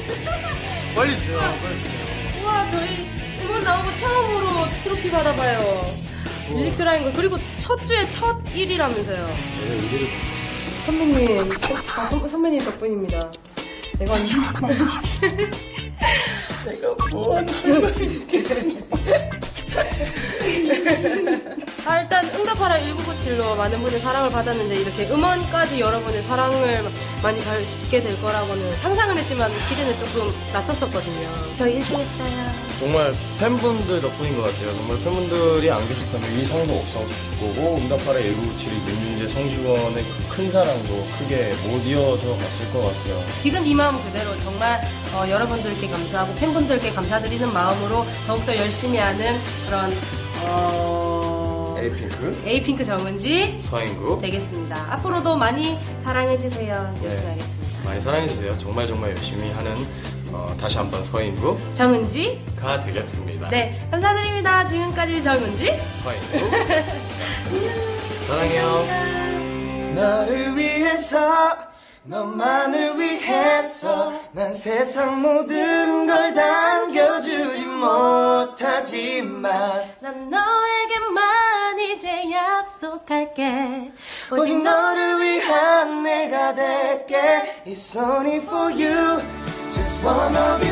빨리 주세요. 빨리 주세요. 우와, 저희 음원 나오고 처음으로 트로피 받아봐요. 뮤직 드라인거. 그리고 첫 주에 첫 1위라면서요. 선배님, 선배님 덕분입니다. 제가 일단 응답하라 1997로 많은 분의 사랑을 받았는데 이렇게 음원까지 여러분의 사랑을 많이 받게 될 거라고는 상상은 했지만 기대는 조금 낮췄었거든요. 저희 1등 했어요. 정말 팬분들 덕분인 것 같아요. 정말 팬분들이 안 계셨다면 이 상도 없었을 거고 응답하라 1997이 민준재 성시원의 그 큰 사랑도 크게 못 이어서 갔을 것 같아요. 지금 이 마음 그대로 정말 여러분들께 감사하고 팬분들께 감사드리는 마음으로 더욱더 열심히 하는 그런 에이핑크 정은지 서인구 되겠습니다. 앞으로도 많이 사랑해주세요. 열심히 하겠습니다. 많이 사랑해주세요. 정말 열심히 하는 다시 한번 서인구 정은지가 되겠습니다. 네, 감사드립니다. 지금까지 정은지 서인구 사랑해요. 너를 위해서 너만을 위해서 난 세상 모든 걸 당겨주지 못하지만 난 너에게만 이제 약속할게. 오직 너를 위한 내가 될게. It's only for you, just one of you.